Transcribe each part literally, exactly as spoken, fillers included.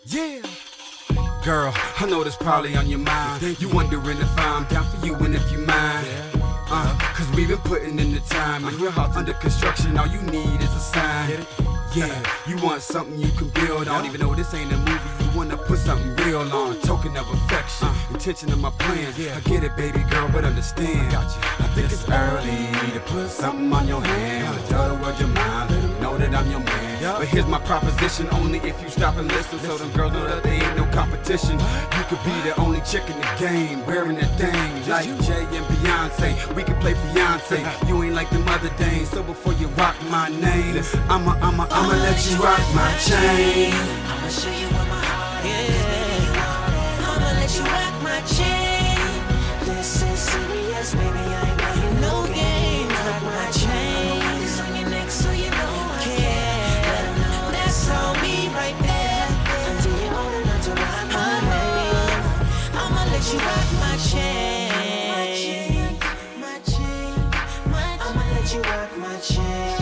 Yeah. Girl, I know that's probably on your mind. You wondering if I'm down for you and if you mind. Uh, cause we've been putting in the time, and your heart's under construction, all you need is a sign. Yeah, you want something you can build on, even though this ain't a movie, you wanna put something real on. Token of affection, intention of my plans. I get it, baby girl, but understand, I think it's early to put something on your hand. Tell the world you're mine, let them know that I'm your man. But here's my proposition, only if you stop and listen, so them girls know that there ain't no competition. You could be the only chick in the game, wearing that thing like Jay and Beyonce. We can play fiance, you ain't like them other dames. So before you rock my name, I'ma, I'ma, I'ma let you rock my chain. I'ma show you what my heart is. I'ma let you rock my chain. This is serious, baby, I ain't playing no games. Rock my chain. It's on your neck so you know I care. Let 'em know that's on me right there. Until you're old enough to rock my name, I'ma let you rock my chain. My chain, my chain, I'ma let you rock my chain.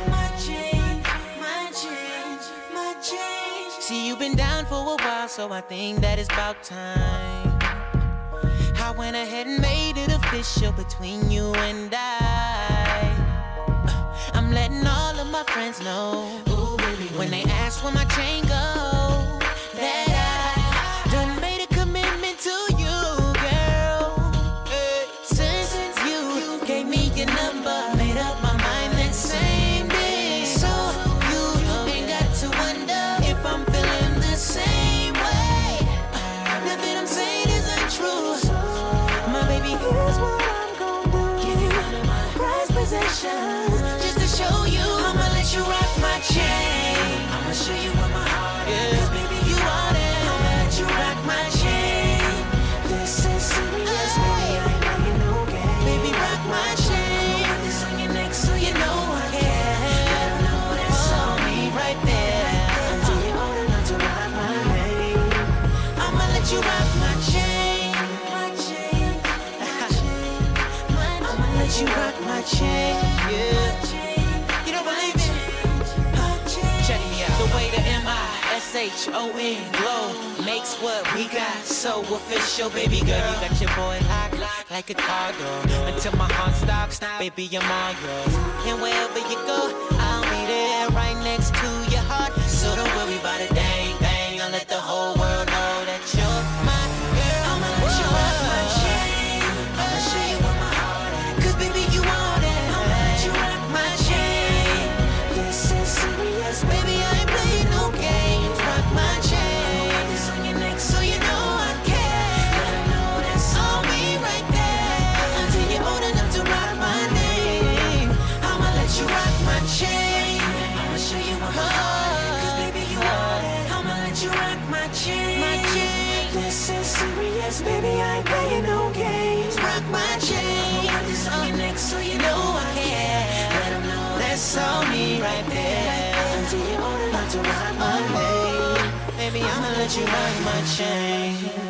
See, you've been down for a while, so I think that it's about time. I went ahead and made it official between you and I. I'm letting all of my friends know, when they ask where my chain go, that I done made a commitment to you, girl. Since you gave me your number, made up my mind that same day. So you ain't got to wonder if I'm feeling the same way. Nothing I'm saying is untrue. My baby, here's what I'm gonna do. Give you one of my prized possessions, just to show you. I'ma let you rock my chain. I'ma show you what my heart is. Cause baby, you want it. I'ma let you rock my chain. This is serious, baby, I ain't playing no game. Baby, rock my chain. Put this on your neck so you know I care. Let 'em know that's on me right there. Until you're old enough to rock my name, I'ma let you rock my chain. My chain, my chain, my chain. I'ma let you rock my chain. Yeah. You don't believe it? Check me out. The way the M I S H O N glow makes what we got so official, baby girl. You got your boy locked like a car door. Until my heart stops, baby, I'm all yours. And wherever you go, I'll be there right next to your heart. So don't worry about a dang thing. I'll let the whole world know that you're my girl. I'ma let you rock my chain. I'ma show you what my heart is. Cause baby, you want it. I'ma let you rock my chain. This is serious, baby, I ain't playing no games. Rock my chain. Put this on your neck so you know I care. Let 'em know that's on me right there. Until you're old enough to rock my name, I'ma let you rock my chain. I'ma show you what my heart is. Cause baby, you want it. I'ma let you rock my chain. My chain. This is serious, baby, I ain't playing no games. Rock my chain. Put this on your neck so you know I care. Let 'em know that's on me right there. Until you're old enough to rock my name, baby, I'ma let you rock my chain.